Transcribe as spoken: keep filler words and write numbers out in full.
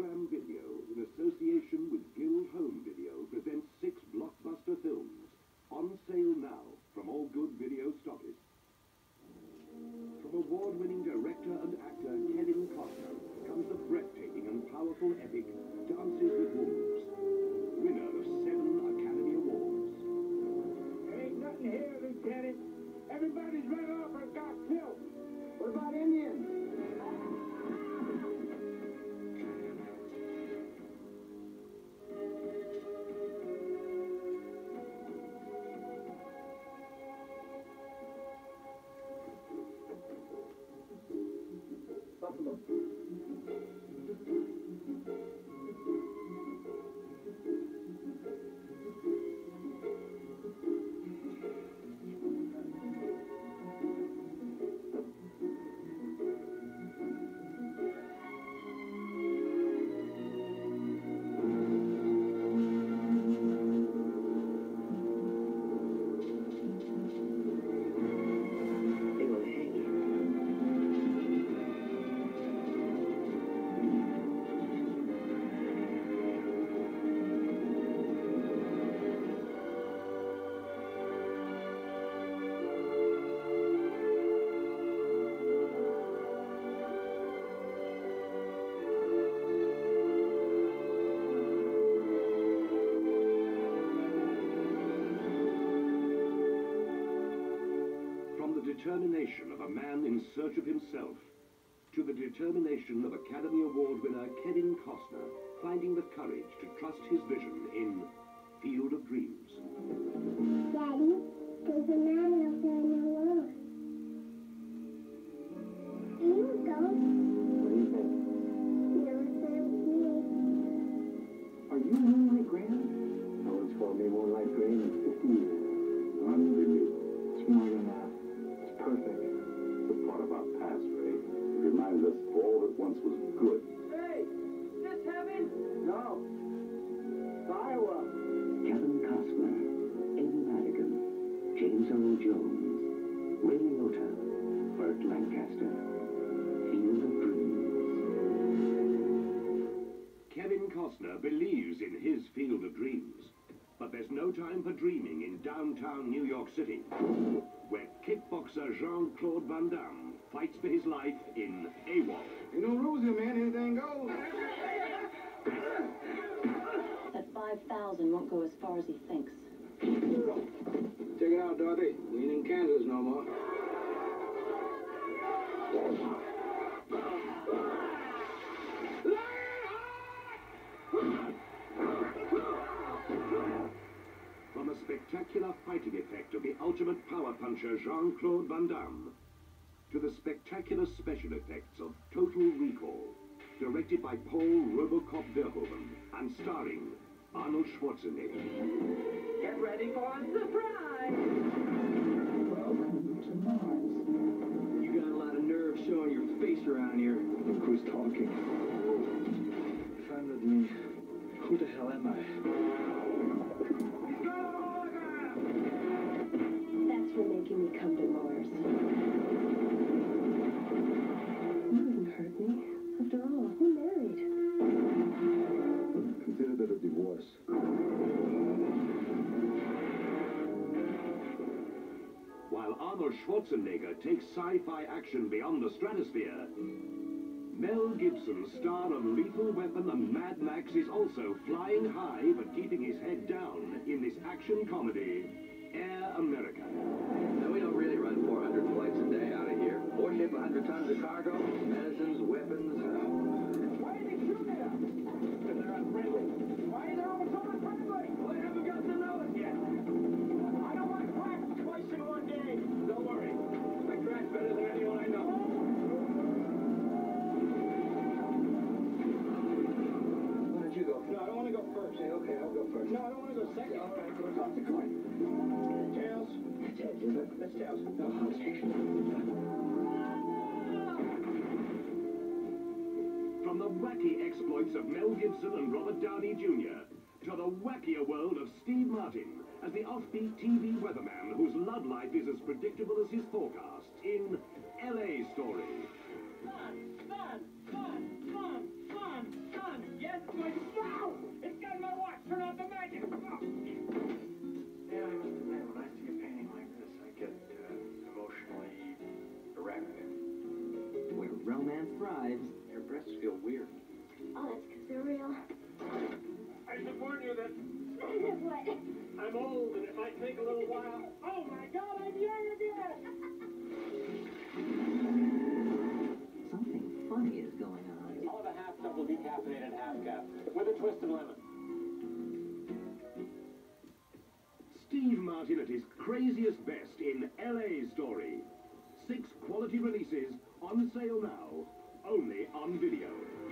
Prime Video, in association with Guild Home Video, presents six blockbuster films, on sale now from all good video stockists. From award-winning director and actor Kevin Costner comes the breathtaking and powerful epic Dances with Wolves, winner of seven Academy Awards. There ain't nothing here, Lieutenant. Everybody's run off or got killed. What about Indians? Buffalo. Determination of a man in search of himself, to the determination of Academy Award winner Kevin Costner finding the courage to trust his vision in Field of Dreams. Daddy, there's a man out there in the world. Can you go? What do you think? Never said me. Are you Moonlight Graham? No one's called me Moonlight Graham in fifty years. Unbelievable. It's more than that. Perfect. The part of our past, Ray. It reminds us of all that once was good. Hey, is this heaven? No. It's Iowa. Kevin Costner, Amy Madigan, James Earl Jones, Ray Liotta, Burt Lancaster. Field of Dreams. Kevin Costner believes in his Field of Dreams. But there's no time for dreaming in downtown New York City, where kickboxer Jean-Claude Van Damme fights for his life in AWOL. Ain't no rules here, man. Anything goes. That five thousand won't go as far as he thinks. Check it out, Dorothy. We ain't in Kansas no more. From the spectacular fighting effect of the ultimate power puncher Jean-Claude Van Damme to the spectacular special effects of Total Recall, directed by Paul Robocop Verhoeven and starring Arnold Schwarzenegger. Get ready for a surprise! Welcome to Mars. You got a lot of nerve showing your face around here. Look who's talking. If I'm not me, who the hell am I? That's for making me come to Mars. You wouldn't hurt me. After all, we're married. Consider that a divorce. While Arnold Schwarzenegger takes sci-fi action beyond the stratosphere, Mel Gibson, star of Lethal Weapon and Mad Max, is also flying high but keeping his head down in this action comedy, Air America. Now, we don't really run four hundred flights a day out of here. Or ship one hundred tons of cargo, medicines, weapons. Why did they shoot at us? Because they're unfriendly. Why are they always so unfriendly? Well, they haven't got to know us yet. I don't want to practice twice in one day. Don't worry. I crash better than anyone I know. Why don't you go? No, I don't want to go first. Hey, okay, I'll go first. No, I don't want to go second. All right, go toss the coin. Tails. Tails. That's tails. No, I'll take it. From the wacky exploits of Mel Gibson and Robert Downey Junior to the wackier world of Steve Martin as the offbeat T V weatherman whose love life is as predictable as his forecast in L A Story. Fun, fun, fun, fun, fun, fun. on. Yes, my... No! It's got my watch. Turn off the magic. Oh. Yeah, I must admit, when I see a painting like this, I get uh, emotionally erect. Where romance thrives. Your breasts feel weird. Oh, that's because they're real. I should warn you that What? I'm old and it might take a little while. Oh my God, I'm young again! Something funny is going on. I'll have a half double decaffeinated half cap with a twist of lemon. Steve Martin at his craziest best in L A Story. Six quality releases on sale now, only on video.